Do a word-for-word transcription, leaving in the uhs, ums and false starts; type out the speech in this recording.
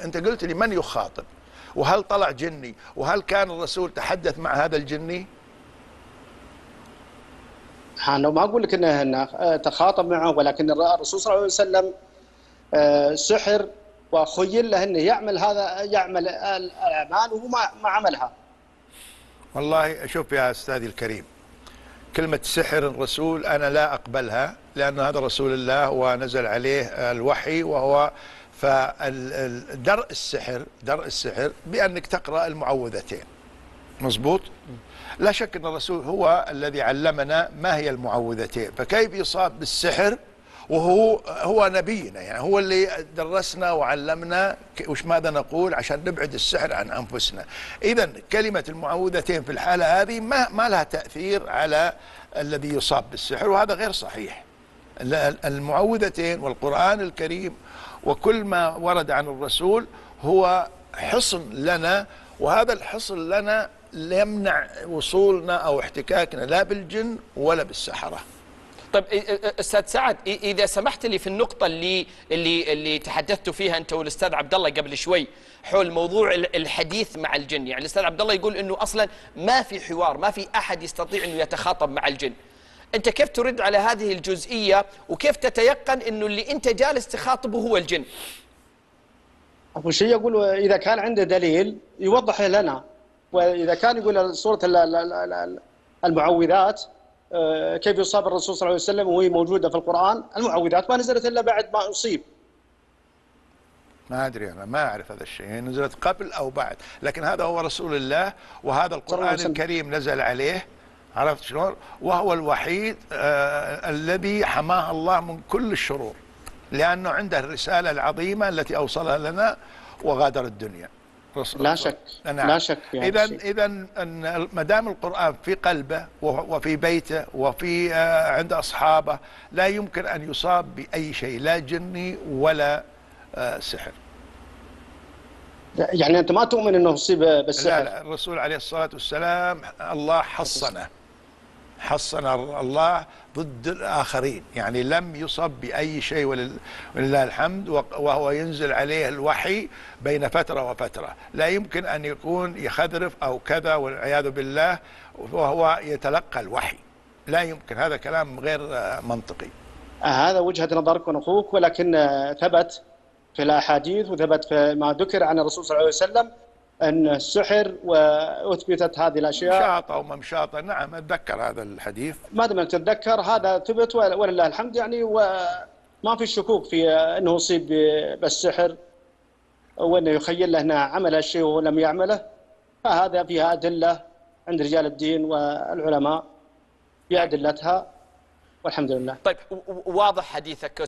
أنت قلت لي من يخاطب، وهل طلع جني، وهل كان الرسول تحدث مع هذا الجني؟ أنا ما أقول لك إنه إنه تخاطب معه، ولكن الرسول صلى الله عليه وسلم سحر وخيل له إنه يعمل هذا، يعمل الأعمال وهو ما ما عملها. والله شوف يا أستاذي الكريم، كلمة سحر الرسول أنا لا أقبلها، لأن هذا رسول الله ونزل عليه الوحي، وهو فدرء السحر درء السحر بأنك تقرأ المعوذتين. مظبوط؟ لا شك أن الرسول هو الذي علمنا ما هي المعوذتين، فكيف يصاب بالسحر وهو هو نبينا؟ يعني هو اللي درسنا وعلمنا وش ماذا نقول عشان نبعد السحر عن أنفسنا. إذا كلمة المعوذتين في الحالة هذه ما ما لها تأثير على الذي يصاب بالسحر، وهذا غير صحيح. المعوذتين والقرآن الكريم وكل ما ورد عن الرسول هو حصن لنا، وهذا الحصن لنا يمنع وصولنا أو احتكاكنا لا بالجن ولا بالسحرة. طيب استاذ سعد، اذا سمحت لي في النقطه اللي اللي اللي تحدثتوا فيها انت والاستاذ عبد الله قبل شوي حول موضوع الحديث مع الجن، يعني الاستاذ عبد الله يقول انه اصلا ما في حوار، ما في احد يستطيع انه يتخاطب مع الجن. انت كيف ترد على هذه الجزئيه، وكيف تتيقن انه اللي انت جالس تخاطبه هو الجن؟ اول شيء يقول اذا كان عنده دليل يوضحه لنا، واذا كان يقول سوره المعوذات كيف يصاب الرسول صلى الله عليه وسلم وهي موجودة في القرآن، المعوذات ما نزلت إلا بعد ما أصيب. ما أدري، أنا ما أعرف هذا الشيء، نزلت قبل أو بعد، لكن هذا هو رسول الله، وهذا القرآن الكريم نزل عليه، عرفت شلون؟ وهو الوحيد آه الذي حماه الله من كل الشرور، لأنه عنده الرسالة العظيمة التي أوصلها لنا وغادر الدنيا. لا شك. نعم. لا شك. إذا إذا ما دام القرآن في قلبه وفي بيته وفي عند أصحابه لا يمكن أن يصاب بأي شيء، لا جني ولا سحر. يعني أنت ما تؤمن أنه يصيب بالسحر؟ لا لا، الرسول عليه الصلاة والسلام الله حصنه حصن الله ضد الآخرين، يعني لم يصب بأي شيء ولله الحمد، وهو ينزل عليه الوحي بين فترة وفترة، لا يمكن أن يكون يخذرف أو كذا والعياذ بالله وهو يتلقى الوحي، لا يمكن، هذا كلام غير منطقي. هذا وجهة نظركم أخوك، ولكن ثبت في الأحاديث وثبت في ما ذكر عن الرسول صلى الله عليه وسلم أن السحر وأثبتت هذه الأشياء. مشاطة وممشاطة، نعم أتذكر هذا الحديث. ما دام تتذكر هذا ثبت ولله الحمد، يعني وما في شكوك في أنه أصيب بالسحر وأنه يخيل له أنه عمل الشيء ولم يعمله، فهذا فيها أدلة عند رجال الدين والعلماء بأدلتها والحمد لله. طيب واضح حديثك